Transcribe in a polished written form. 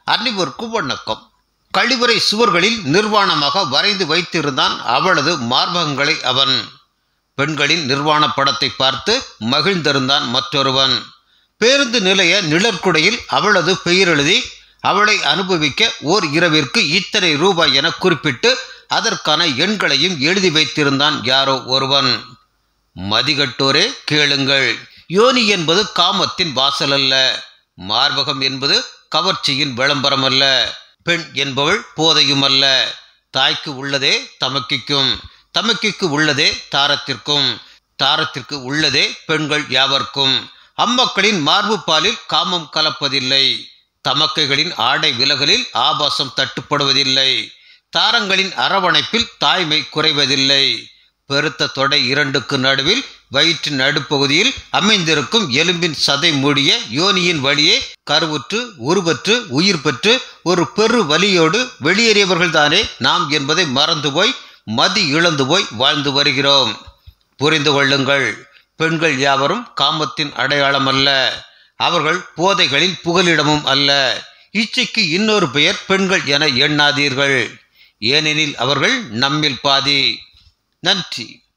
அனைவருக்கு வணக்கம். கழிவறை சுவர்களில் நிர்வாணமாக வரைந்து வைத்திருந்தான் அவளது மார்பகங்களை அவன். பெண்களின் நிர்வாண படத்தை பார்த்து மகிழ்ந்திருந்தான் மற்றொருவன். பேருந்து நிலைய நிழற்குடையில் அவளது பெயர் எழுதி அவளை அனுபவிக்க ஓர் இரவிற்கு இத்தனை ரூபாய் என குறிப்பிட்டு அதற்கான எண்களையும் எழுதி வைத்திருந்தான் யாரோ ஒருவன். மதிகட்டோரே கேளுங்கள், யோனி என்பது காமத்தின் வாசல் அல்ல. மார்பகம் என்பது கவர்ச்சியின் விளம்பரம் அல்ல. பெண் என்பவள் போதையும் அல்ல. தாய்க்கு உள்ளதே தமக்கிக்கும், தமக்கிக்கு உள்ளதே தாரத்திற்கும், தாரத்திற்கு உள்ளதே பெண்கள் யாவர்க்கும். அம்மக்களின் மார்பு பாலில் காமம் கலப்பதில்லை. தமக்கைகளின் ஆடை விலகலில் ஆபாசம் தட்டுப்படுவதில்லை. தாரங்களின் அரவணைப்பில் தாய்மை குறைவதில்லை. பெருத்த தொடை இரண்டுக்கு நடுவில் வயிற்றின் நடுப்பகுதியில் அமைந்திருக்கும் எலும்பின் சதை மூடிய யோனியின் வழியே கருவுற்று உருவற்று உயிர் பெற்று ஒரு பெரு வலியோடு வெளியேறியவர்கள்தானே நாம் என்பதை மறந்து போய் மதி இழந்து போய் வாழ்ந்து வருகிறோம். புரிந்து கொள்ளுங்கள், பெண்கள் யாவரும் காமத்தின் அடையாளம் அல்ல. அவர்கள் போதைகளின் புகலிடமும் அல்ல. இச்சைக்கு இன்னொரு பெயர் பெண்கள் என எண்ணாதீர்கள். ஏனெனில் அவர்கள் நம்மில் பாதி. நன்றி.